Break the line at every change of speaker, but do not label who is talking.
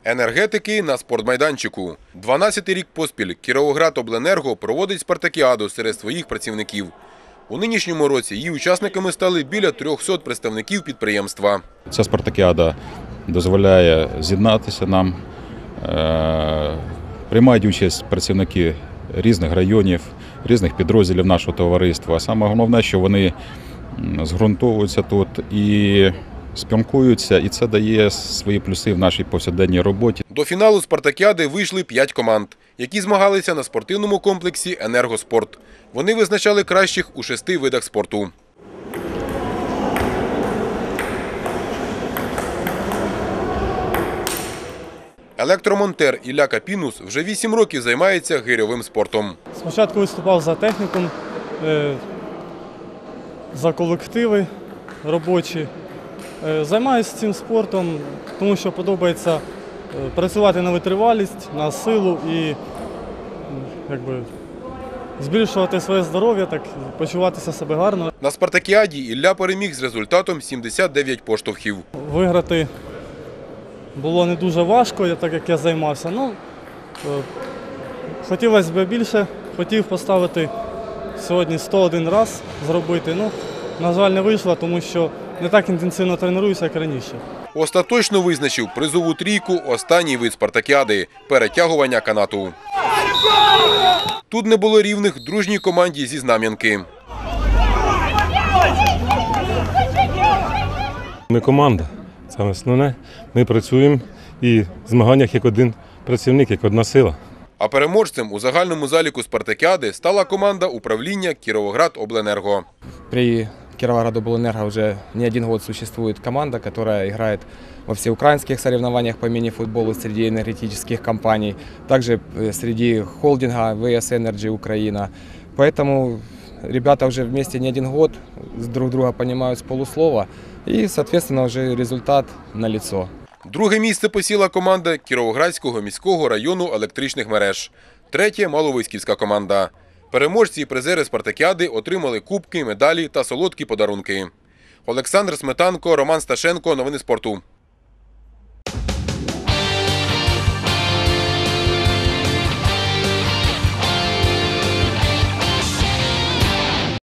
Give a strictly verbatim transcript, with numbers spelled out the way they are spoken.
Енергетики на спортмайданчику. дванадцятий рік поспіль Кіровоградобленерго проводить спартакіаду серед своїх працівників. У нинішньому році її учасниками стали біля трьохсот представників підприємства.
Ця спартакіада дозволяє з'єднатися нам. Приймають участь працівники різних районів, різних підрозділів нашого товариства. Саме головне, що вони зґрунтовуються тут і спілкуються, і це дає свої плюси в нашій повсякденній роботі.
До фіналу спартакіади вийшли п'ять команд, які змагалися на спортивному комплексі «Енергоспорт». Вони визначали кращих у шести видах спорту. Електромонтер Ілля Капінус вже вісім років займається гирьовим спортом.
Спочатку виступав за технікум, за колективи робочі. Займаюся цим спортом, тому що подобається працювати на витривалість, на силу і якби, збільшувати своє здоров'я, так почуватися себе гарно.
На спартакіаді Ілля переміг з результатом сімдесят дев'ять поштовхів.
Виграти було не дуже важко, так як я займався. Ну, хотілося б більше, хотів поставити сьогодні сто один раз зробити. Ну, на жаль, не вийшло, тому що не так інтенсивно тренуюся, як раніше.
Остаточно визначив призову трійку останній вид спартакіади – перетягування канату. Тут не було рівних дружній команді зі Знам'янки.
Ми команда, це основне. Ми працюємо і в змаганнях як один працівник, як одна сила.
А переможцем у загальному заліку спартакіади стала команда управління Кіровоградобленерго.
При Кіровоградобленерго уже не один год существует команда, которая играет во всеукраинских соревнованиях по мини-футболу среди энергетических компаний, также среди холдинга ви ес Energy Украина. Поэтому ребята уже вместе не один год, друг друга понимают с полуслова, и, соответственно, уже результат налицо.
Друге місце посіла команда Кіровоградського міського району електричних мереж. Третє – Маловиськівська команда. Переможці і призери спартакіади отримали кубки, медалі та солодкі подарунки. Олександр Сметанко, Роман Сташенко. Новини спорту.